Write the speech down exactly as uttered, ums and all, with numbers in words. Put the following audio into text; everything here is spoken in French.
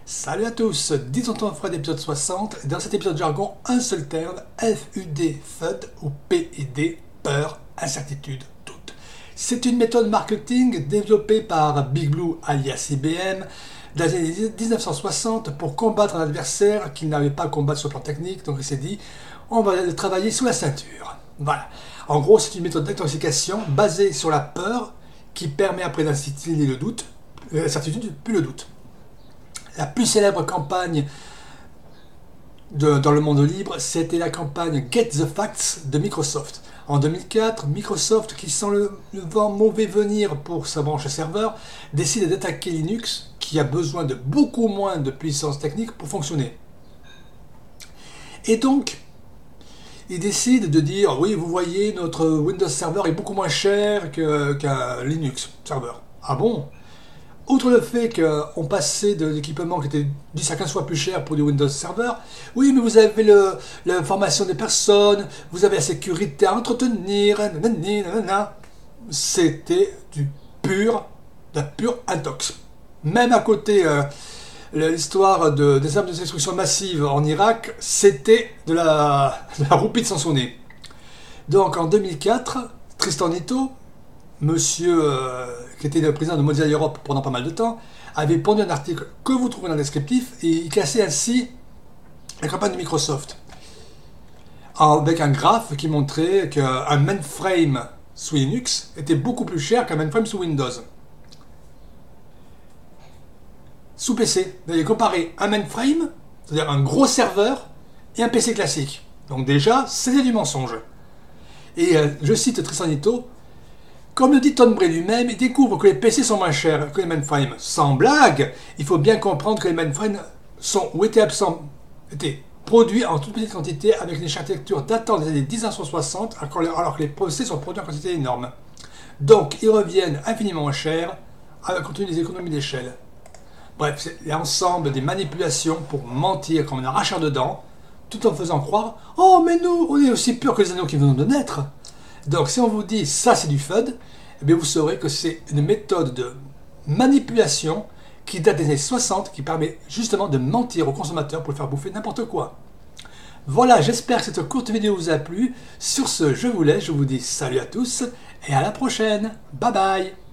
Salut à tous, disons ton Fred épisode soixante, dans cet épisode jargon, un seul terme, F U D, F U D, ou P I D, peur, incertitude, doute. C'est une méthode marketing développée par Big Blue alias I B M dans les années dix-neuf cent soixante pour combattre un adversaire qu'il n'avait pas à combattre sur le plan technique, donc il s'est dit, on va le travailler sous la ceinture. Voilà. En gros, c'est une méthode d'intoxication basée sur la peur qui permet après d'instiller le doute, l'incertitude puis le doute. La plus célèbre campagne de, dans le monde libre, c'était la campagne Get the Facts de Microsoft. En deux mille quatre, Microsoft, qui sent le, le vent mauvais venir pour sa branche serveur, décide d'attaquer Linux, qui a besoin de beaucoup moins de puissance technique pour fonctionner. Et donc, il décide de dire, oui, vous voyez, notre Windows Server est beaucoup moins cher que, qu'un Linux Server. Ah bon ? Outre le fait qu'on passait de l'équipement qui était dix à quinze fois plus cher pour du Windows Server, oui, mais vous avez le, l'information des personnes, vous avez la sécurité à entretenir, nanani, nanana. C'était du pur, de la pure intox. Même à côté, euh, l'histoire de, des armes de destruction massive en Irak, c'était de la, de la roupie de Sansonnet. Donc en deux mille quatre, Tristan Nitto, monsieur euh, qui était le président de Mozilla Europe pendant pas mal de temps, avait pondu un article que vous trouverez dans le descriptif et il cassait ainsi la campagne de Microsoft. Avec un graphe qui montrait qu'un mainframe sous Linux était beaucoup plus cher qu'un mainframe sous Windows. Sous P C, vous allez comparer un mainframe, c'est-à-dire un gros serveur, et un P C classique. Donc déjà, c'était du mensonge. Et euh, je cite Tristan Nitto, comme le dit Tom Bray lui-même, il découvre que les P C sont moins chers que les mainframes. Sans blague, il faut bien comprendre que les mainframes sont ou étaient, absents, étaient produits en toute petite quantité avec une architecture datant des années dix-neuf cent soixante, alors que les P C sont produits en quantité énorme. Donc, ils reviennent infiniment moins chers compte tenu des économies d'échelle. Bref, c'est l'ensemble des manipulations pour mentir comme un arracheur de dents, tout en faisant croire « Oh, mais nous, on est aussi purs que les anneaux qui venons de naître !» Donc, si on vous dit ça, c'est du F U D, eh bien, vous saurez que c'est une méthode de manipulation qui date des années soixante, qui permet justement de mentir aux consommateurs pour le faire bouffer n'importe quoi. Voilà, j'espère que cette courte vidéo vous a plu. Sur ce, je vous laisse, je vous dis salut à tous et à la prochaine. Bye bye.